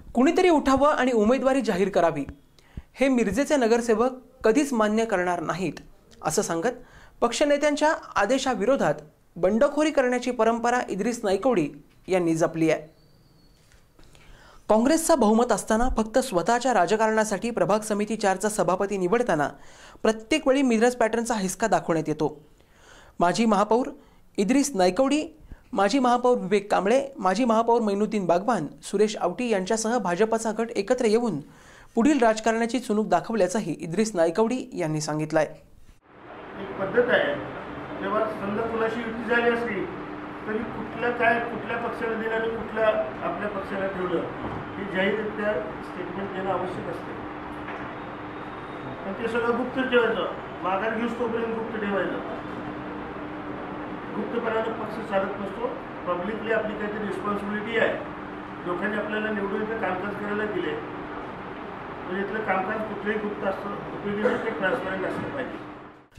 कुणीतरी उठावं आणि उमेदवारी जाहीर करावी, हे मिरजेचे नगरसेवक कधीच मान्य करणार नाहीत असं सांगत पक्षनेत्यांच्या आदेशाविरोधात बंडखोरी करण्याची परंपरा इद्रिस नायकवडी यांनी जपली आहे। काँग्रेसचा बहुमत असताना फक्त स्वतःच्या राजकारणासाठी प्रभाग समिती 4चा सभापती निवडताना प्रत्येक वेळी मिरज पॅटर्नचा हिसका दाखवण्यात येतो। माजी महापौर इद्रिस नायकवडी, माजी महापौर विवेक कांबळे, माजी महापौर मैनुद्दीन बागवान, सुरेश आवटी यांच्यासह भाजपचा गट एकत्र येऊन पुढील राजकारणाची चुणूक दाखवल्याचंही इद्रिस नायकवडी यांनी सांगितलंय। एक पद्धत आहे, जेव्हा समजा कुणाशी युती झाली असली तरी कुठल्या पक्षाला दिलं आणि कुठल्या आपल्या पक्षाला ठेवलं हे जाहीररित्या स्टेटमेंट देणं आवश्यक असते। पण ते सगळं गुप्त ठेवायचं, माघार घेऊस तोपर्यंत गुप्त ठेवायचं। गुप्तपणाने पक्ष चालत नसतो। पब्लिकली आपली काहीतरी रिस्पॉन्सिबिलिटी आहे। लोकांनी आपल्याला निवडून इथं कामकाज करायला दिले, म्हणजे इथलं कामकाज कुठलंही गुप्त असतं, उपयोगी ते ट्रान्सपरंट असलं पाहिजे।